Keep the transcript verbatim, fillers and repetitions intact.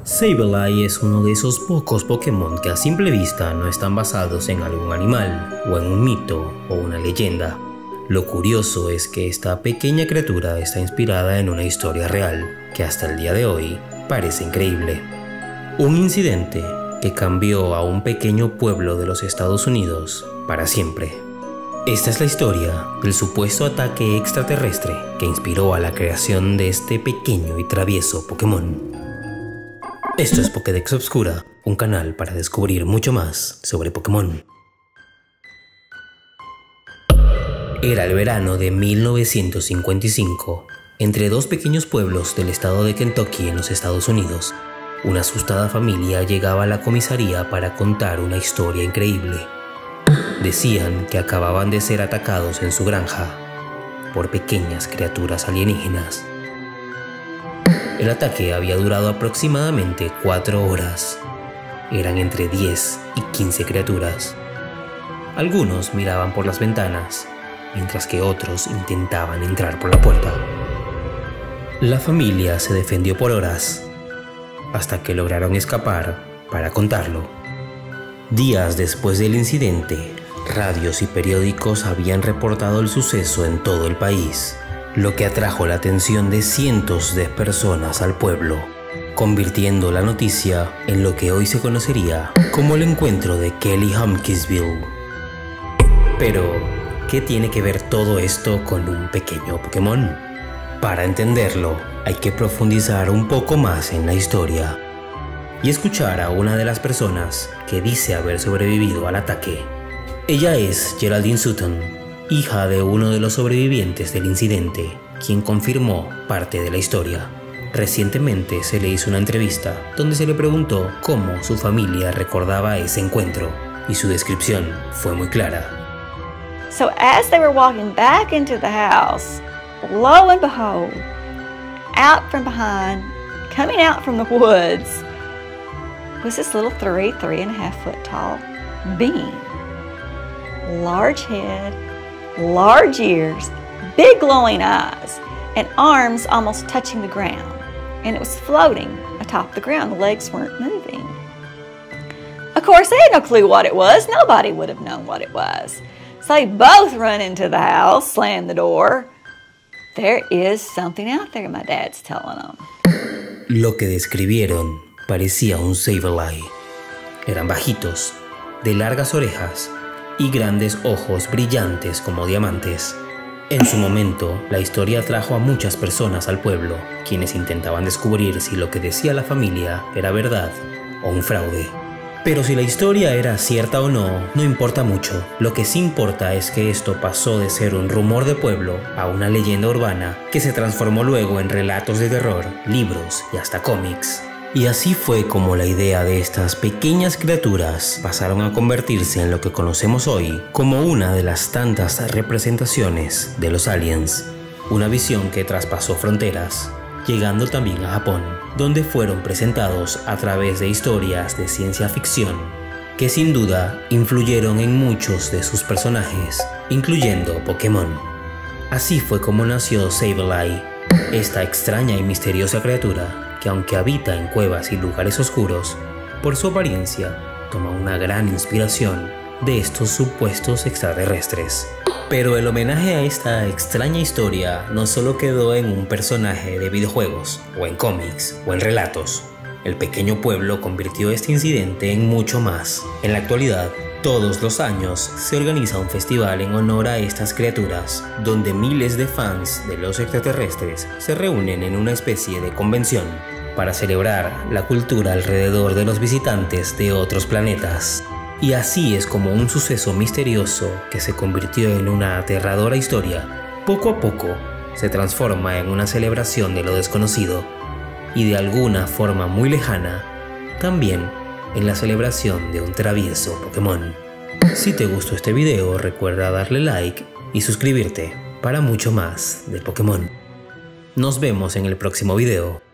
Sableye es uno de esos pocos Pokémon que a simple vista no están basados en algún animal, o en un mito o una leyenda. Lo curioso es que esta pequeña criatura está inspirada en una historia real, que hasta el día de hoy parece increíble. Un incidente que cambió a un pequeño pueblo de los Estados Unidos para siempre. Esta es la historia del supuesto ataque extraterrestre que inspiró a la creación de este pequeño y travieso Pokémon. Esto es Pokédex Obscura, un canal para descubrir mucho más sobre Pokémon. Era el verano de mil novecientos cincuenta y cinco, entre dos pequeños pueblos del estado de Kentucky en los Estados Unidos. Una asustada familia llegaba a la comisaría para contar una historia increíble. Decían que acababan de ser atacados en su granja por pequeñas criaturas alienígenas. El ataque había durado aproximadamente cuatro horas. Eran entre diez y quince criaturas. Algunos miraban por las ventanas, mientras que otros intentaban entrar por la puerta. La familia se defendió por horas, hasta que lograron escapar para contarlo. Días después del incidente, radios y periódicos habían reportado el suceso en todo el país, lo que atrajo la atención de cientos de personas al pueblo, convirtiendo la noticia en lo que hoy se conocería como el encuentro de Kelly Humkinsville. Pero, ¿qué tiene que ver todo esto con un pequeño Pokémon? Para entenderlo, hay que profundizar un poco más en la historia y escuchar a una de las personas que dice haber sobrevivido al ataque. Ella es Geraldine Sutton, hija de uno de los sobrevivientes del incidente, quien confirmó parte de la historia. Recientemente se le hizo una entrevista donde se le preguntó cómo su familia recordaba ese encuentro, y su descripción fue muy clara. So as they were walking back into the house, lo and behold, out from behind, coming out from the woods, was this little three, three and a half foot tall being. Large head, large ears, big glowing eyes, and arms almost touching the ground. And it was floating atop the ground. The legs weren't moving. Of course, they had no clue what it was. Nobody would have known what it was. So they both run into the house, slam the door. There is something out there, my dad's telling them. Lo que describieron parecía un Sableye. Eran bajitos, de largas orejas y grandes ojos brillantes como diamantes. En su momento, la historia atrajo a muchas personas al pueblo, quienes intentaban descubrir si lo que decía la familia era verdad o un fraude. Pero si la historia era cierta o no, no importa mucho. Lo que sí importa es que esto pasó de ser un rumor de pueblo a una leyenda urbana que se transformó luego en relatos de terror, libros y hasta cómics. Y así fue como la idea de estas pequeñas criaturas pasaron a convertirse en lo que conocemos hoy como una de las tantas representaciones de los aliens. Una visión que traspasó fronteras, llegando también a Japón, donde fueron presentados a través de historias de ciencia ficción que sin duda influyeron en muchos de sus personajes, incluyendo Pokémon. Así fue como nació Sableye, esta extraña y misteriosa criatura que, aunque habita en cuevas y lugares oscuros, por su apariencia toma una gran inspiración de estos supuestos extraterrestres. Pero el homenaje a esta extraña historia no solo quedó en un personaje de videojuegos, o en cómics, o en relatos. El pequeño pueblo convirtió este incidente en mucho más. En la actualidad, todos los años se organiza un festival en honor a estas criaturas, donde miles de fans de los extraterrestres se reúnen en una especie de convención para celebrar la cultura alrededor de los visitantes de otros planetas. Y así es como un suceso misterioso que se convirtió en una aterradora historia, poco a poco se transforma en una celebración de lo desconocido y de alguna forma muy lejana, también en la celebración de un travieso Pokémon. Si te gustó este video, recuerda darle like y suscribirte para mucho más de Pokémon. Nos vemos en el próximo video.